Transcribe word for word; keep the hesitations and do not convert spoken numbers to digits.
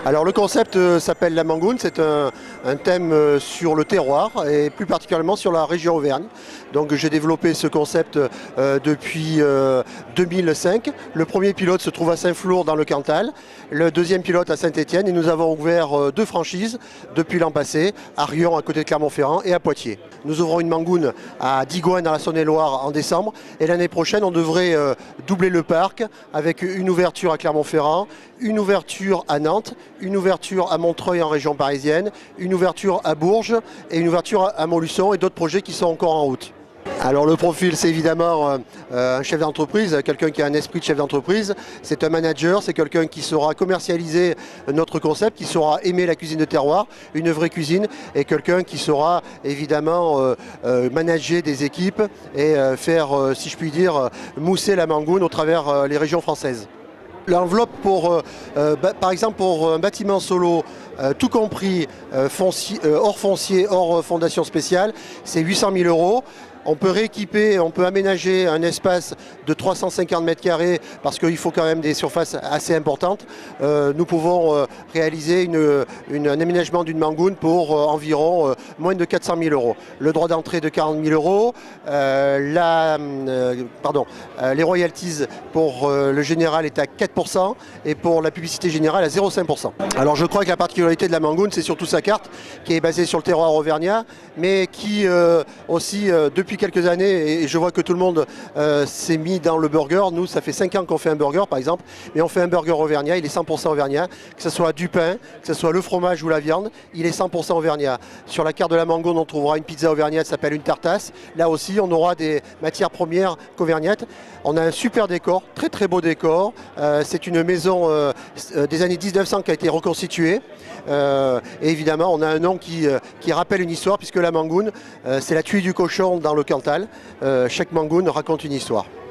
Alors le concept euh, s'appelle la Mangoune, c'est un, un thème euh, sur le terroir et plus particulièrement sur la région Auvergne. Donc j'ai développé ce concept euh, depuis euh, deux mille cinq. Le premier pilote se trouve à Saint-Flour dans le Cantal, le deuxième pilote à Saint-Étienne et nous avons ouvert euh, deux franchises depuis l'an passé, à Riom à côté de Clermont-Ferrand et à Poitiers. Nous ouvrons une Mangoune à Digoin dans la Saône-et-Loire en décembre et l'année prochaine on devrait euh, doubler le parc avec une ouverture à Clermont-Ferrand, une ouverture à Nantes, une ouverture à Montreuil en région parisienne, une ouverture à Bourges et une ouverture à Montluçon et d'autres projets qui sont encore en route. Alors le profil, c'est évidemment euh, un chef d'entreprise, quelqu'un qui a un esprit de chef d'entreprise, c'est un manager, c'est quelqu'un qui saura commercialiser notre concept, qui saura aimer la cuisine de terroir, une vraie cuisine, et quelqu'un qui saura évidemment euh, euh, manager des équipes et euh, faire, euh, si je puis dire, mousser la Mangoune au travers euh, les régions françaises. L'enveloppe pour, euh, euh, par exemple pour un bâtiment solo, euh, tout compris, euh, foncier, euh, hors foncier, hors fondation spéciale, c'est huit cent mille euros. On peut rééquiper, on peut aménager un espace de trois cent cinquante mètres carrés parce qu'il faut quand même des surfaces assez importantes. Euh, nous pouvons euh, réaliser une, une, un aménagement d'une Mangoune pour euh, environ euh, moins de quatre cent mille euros. Le droit d'entrée de quarante mille euros, euh, la, euh, pardon, euh, les royalties pour euh, le général est à quatre pour cent et pour la publicité générale à zéro virgule cinq pour cent. Alors je crois que la particularité de la Mangoune, c'est surtout sa carte qui est basée sur le terroir auvergnat, mais qui euh, aussi euh, depuis quelques années, et je vois que tout le monde euh, s'est mis dans le burger. Nous, ça fait cinq ans qu'on fait un burger, par exemple, mais on fait un burger auvergnat, il est cent pour cent auvergnat, que ce soit du pain, que ce soit le fromage ou la viande, il est cent pour cent auvergnat. Sur la carte de la Mangoune, on trouvera une pizza auvergnate, ça s'appelle une tartasse. Là aussi, on aura des matières premières qu'auvergnates. On a un super décor, très très beau décor. Euh, c'est une maison euh, des années mille neuf cents qui a été reconstituée. Euh, et évidemment, on a un nom qui, euh, qui rappelle une histoire, puisque la Mangoune, euh, c'est la tuile du cochon dans le Cantal. Euh, chaque Mangoune raconte une histoire.